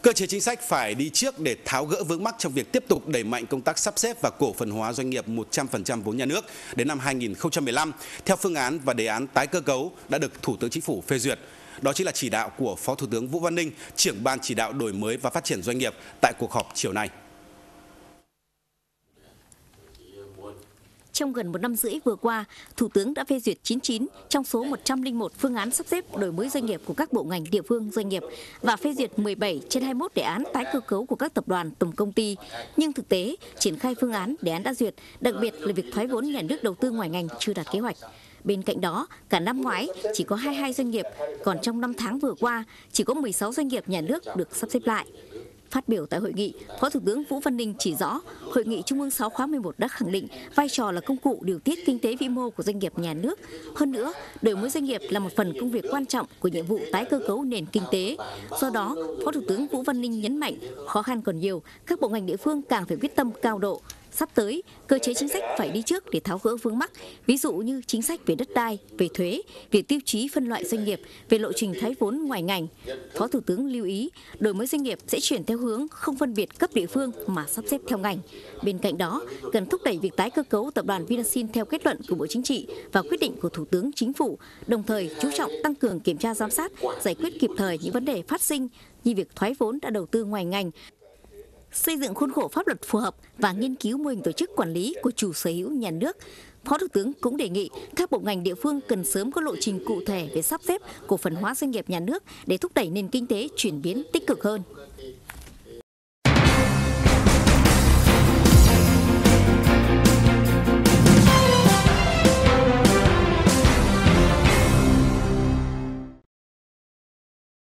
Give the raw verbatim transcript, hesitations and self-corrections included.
Cơ chế chính sách phải đi trước để tháo gỡ vướng mắc trong việc tiếp tục đẩy mạnh công tác sắp xếp và cổ phần hóa doanh nghiệp một trăm phần trăm vốn nhà nước đến năm hai nghìn không trăm mười lăm, theo phương án và đề án tái cơ cấu đã được Thủ tướng Chính phủ phê duyệt. Đó chính là chỉ đạo của Phó Thủ tướng Vũ Văn Ninh, trưởng Ban chỉ đạo đổi mới và phát triển doanh nghiệp tại cuộc họp chiều nay. Trong gần một năm rưỡi vừa qua, Thủ tướng đã phê duyệt chín mươi chín trong số một trăm lẻ một phương án sắp xếp đổi mới doanh nghiệp của các bộ ngành địa phương doanh nghiệp và phê duyệt mười bảy trên hai mươi mốt đề án tái cơ cấu của các tập đoàn tổng công ty. Nhưng thực tế, triển khai phương án đề án đã duyệt, đặc biệt là việc thoái vốn nhà nước đầu tư ngoài ngành chưa đạt kế hoạch. Bên cạnh đó, cả năm ngoái chỉ có hai mươi hai doanh nghiệp, còn trong năm tháng vừa qua chỉ có mười sáu doanh nghiệp nhà nước được sắp xếp lại. Phát biểu tại hội nghị, Phó Thủ tướng Vũ Văn Ninh chỉ rõ, Hội nghị Trung ương sáu khóa mười một đã khẳng định vai trò là công cụ điều tiết kinh tế vĩ mô của doanh nghiệp nhà nước. Hơn nữa, đổi mới doanh nghiệp là một phần công việc quan trọng của nhiệm vụ tái cơ cấu nền kinh tế. Do đó, Phó Thủ tướng Vũ Văn Ninh nhấn mạnh, khó khăn còn nhiều, các bộ ngành địa phương càng phải quyết tâm cao độ. Sắp tới, cơ chế chính sách phải đi trước để tháo gỡ vướng mắc, ví dụ như chính sách về đất đai, về thuế, về tiêu chí phân loại doanh nghiệp, về lộ trình thoái vốn ngoài ngành. Phó Thủ tướng lưu ý, đổi mới doanh nghiệp sẽ chuyển theo hướng không phân biệt cấp địa phương mà sắp xếp theo ngành. Bên cạnh đó, cần thúc đẩy việc tái cơ cấu tập đoàn Vinasin theo kết luận của Bộ Chính trị và quyết định của Thủ tướng Chính phủ, đồng thời chú trọng tăng cường kiểm tra giám sát, giải quyết kịp thời những vấn đề phát sinh như việc thoái vốn đã đầu tư ngoài ngành, xây dựng khuôn khổ pháp luật phù hợp và nghiên cứu mô hình tổ chức quản lý của chủ sở hữu nhà nước. Phó Thủ tướng cũng đề nghị các bộ ngành địa phương cần sớm có lộ trình cụ thể về sắp xếp cổ phần hóa doanh nghiệp nhà nước để thúc đẩy nền kinh tế chuyển biến tích cực hơn.